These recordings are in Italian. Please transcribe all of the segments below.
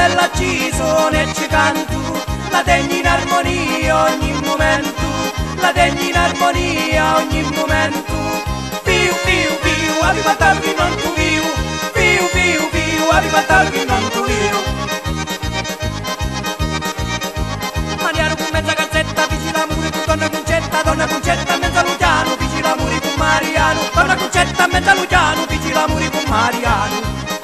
bella ci sono e ci canto, la tengo in armonia ogni momento, la tengo in armonia ogni momento. Piu piu piu, arriva tardi non tu piu, piu piu piu, arriva tardi non tu piu. Mariano con mezza calzetta, vicino l'amore con donna Concetta, mezza Luciano, vicino l'amore con Mariano, donna Concetta, mezza Luciano, vicino l'amore con Mariano.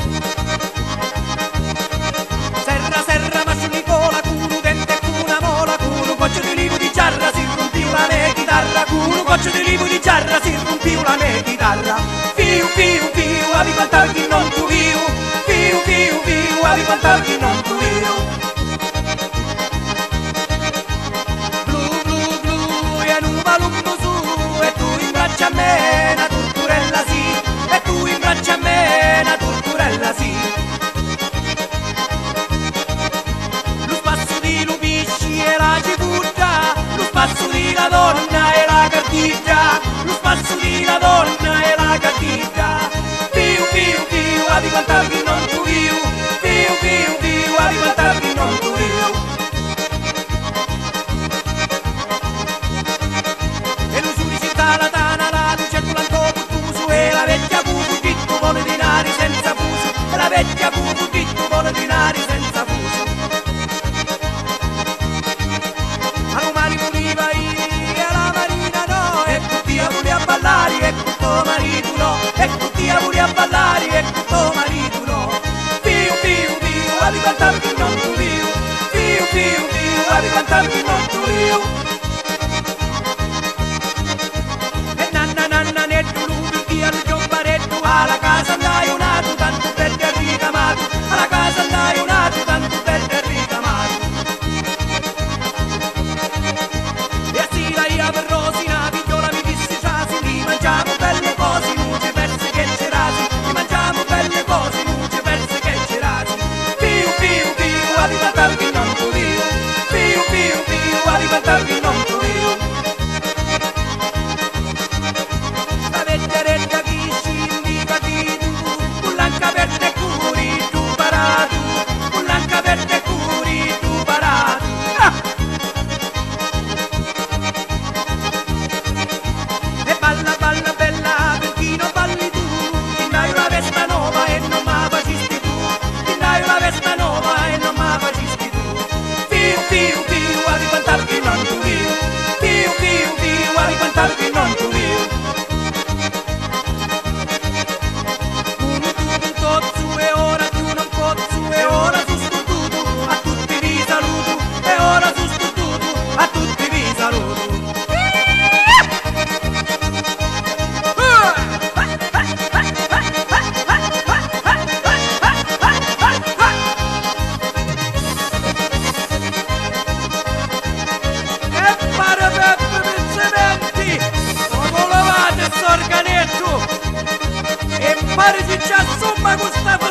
Serra, ma su Nicola, culo, dente, una mola, culo, goccio di livo di giarra, si rompiu la mia chitarra, culo, goccio di livo di giarra, si rompiu la mia chitarra. Fiu, fiu, fiu, avi quant'alchi non tu viu, fiu, fiu, fiu, avi quant'alchi non tu viu. Blu, blu, blu, e un balumbo su, e tu in braccia a me, una torturella sì, e tu in braccia a me, una torturella sì. E la cipuggia, lo spasso di la donna e la cartiglia, lo spasso di la donna e la cartiglia. Piu piu piu, avi quant'alchi non tu viu, piu piu piu, avi quant'alchi non tu viu. E l'usuri si la tana, la luce tu l'antopo tuso, e la vecchia cucu ditto vuole dinari senza fuso, e la vecchia cucu ditto vuole dinari senza fuso. E tutto marito no, e tutti a pure a ballare, e tutto marito no. Piu piu piu, avi quant'alchi non tu viu, piu piu piu, avi quant'alchi non tu viu. E nanna nanna netto lupi al giombaretto, alla casa andai un altro tanto per te ricamato, alla casa andai un altro tanto per te ricamato. E assi la ia per Rosina, figliola mi disse frasi, li mangiamo belle cose, luce perse che c'erasi, li mangiamo belle cose, luce perse che c'erasi. Piu piu piu, avi quant'alchi non tu viu, piu piu piu, avi quant'alchi non tu viu. La vecchieretta chi scindi di tu, con l'anca verde e curi tu parato, con l'anca verde e curi tu parato. E balla balla bella, perché non balli tu, ti dai una vesta nuova e non ma facisti tu, ti dai una vesta nuova e non ma facisti tu. Piu piu piu, avi quant'alchi non tu viu, piu piu piu, avi quant'alchi non tu viu. Uno tu un cozzo e ora tu non cozzo, e ora su sto tutto, a tutti vi saluto, e ora su sto tutto, a tutti vi saluto. E pare ci assomma questa